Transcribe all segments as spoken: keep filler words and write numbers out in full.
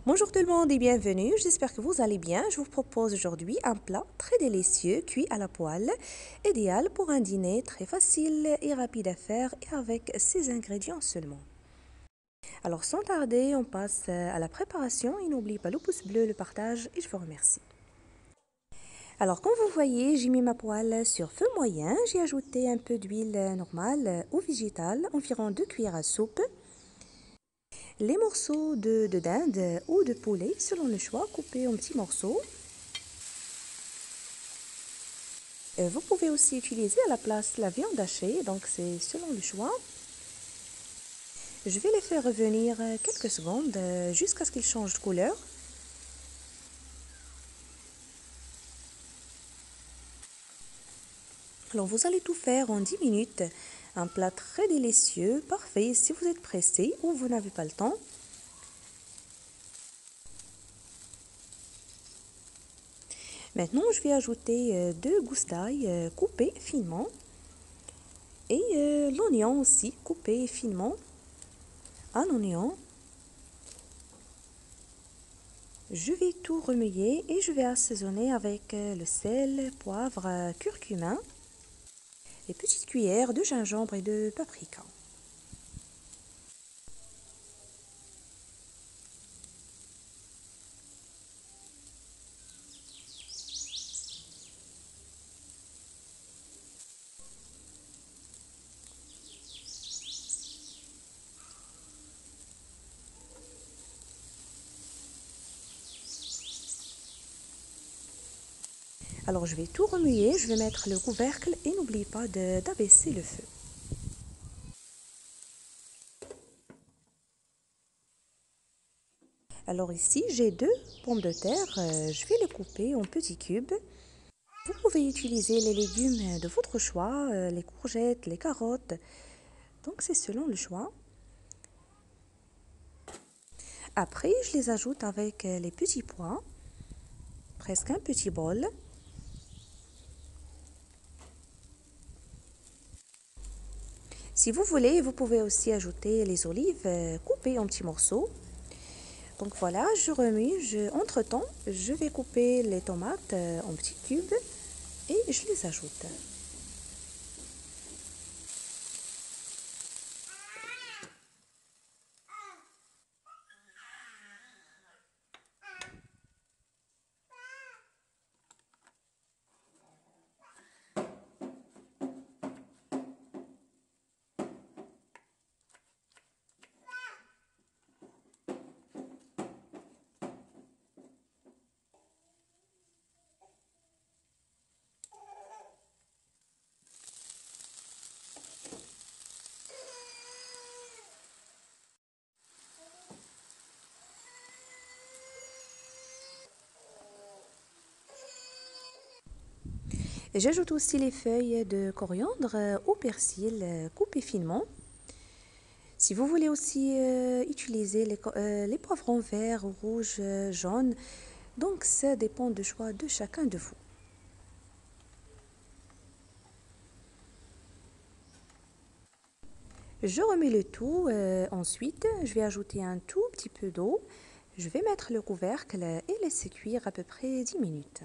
Bonjour tout le monde et bienvenue, j'espère que vous allez bien. Je vous propose aujourd'hui un plat très délicieux cuit à la poêle, idéal pour un dîner très facile et rapide à faire et avec ces ingrédients seulement. Alors sans tarder, on passe à la préparation et n'oublie pas le pouce bleu, le partage et je vous remercie. Alors comme vous voyez, j'ai mis ma poêle sur feu moyen, j'ai ajouté un peu d'huile normale ou végétale, environ deux cuillères à soupe. Les morceaux de, de dinde ou de poulet, selon le choix, coupés en petits morceaux. Euh, vous pouvez aussi utiliser à la place la viande hachée, donc c'est selon le choix. Je vais les faire revenir quelques secondes euh, jusqu'à ce qu'ils changent de couleur. Alors vous allez tout faire en dix minutes. Un plat très délicieux, parfait si vous êtes pressé ou vous n'avez pas le temps. Maintenant, je vais ajouter deux gousses d'ail coupées finement et euh, l'oignon aussi coupé finement. Un oignon. Je vais tout remuer et je vais assaisonner avec le sel, poivre, curcuma, les petites cuillères de gingembre et de paprika. Alors je vais tout remuer, je vais mettre le couvercle et n'oublie pas d'abaisser le feu. Alors ici j'ai deux pommes de terre, je vais les couper en petits cubes. Vous pouvez utiliser les légumes de votre choix, les courgettes, les carottes, donc c'est selon le choix. Après je les ajoute avec les petits pois, presque un petit bol. Si vous voulez, vous pouvez aussi ajouter les olives coupées en petits morceaux. Donc voilà, je remue. Je, entre-temps, je vais couper les tomates en petits cubes et je les ajoute. J'ajoute aussi les feuilles de coriandre ou persil coupées finement. Si vous voulez aussi euh, utiliser les, euh, les poivrons verts, rouges, jaunes, donc ça dépend du choix de chacun de vous. Je remets le tout. Euh, ensuite, je vais ajouter un tout petit peu d'eau. Je vais mettre le couvercle et laisser cuire à peu près dix minutes.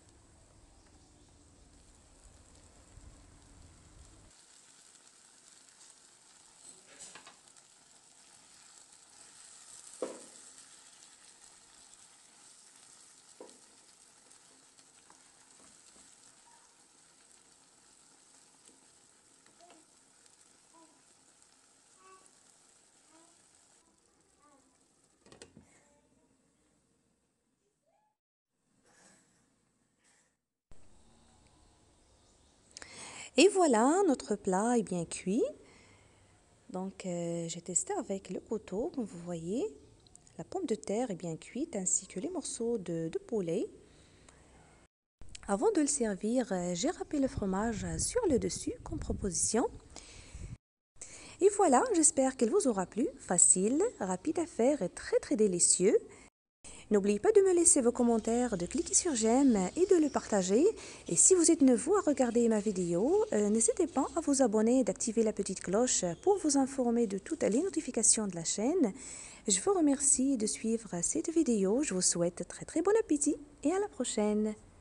Et voilà, notre plat est bien cuit. Donc, euh, j'ai testé avec le couteau, comme vous voyez. La pomme de terre est bien cuite, ainsi que les morceaux de, de poulet. Avant de le servir, euh, j'ai râpé le fromage sur le dessus comme proposition. Et voilà, j'espère qu'il vous aura plu. Facile, rapide à faire et très très délicieux. N'oubliez pas de me laisser vos commentaires, de cliquer sur j'aime et de le partager. Et si vous êtes nouveau à regarder ma vidéo, euh, n'hésitez pas à vous abonner et d'activer la petite cloche pour vous informer de toutes les notifications de la chaîne. Je vous remercie de suivre cette vidéo. Je vous souhaite très très bon appétit et à la prochaine.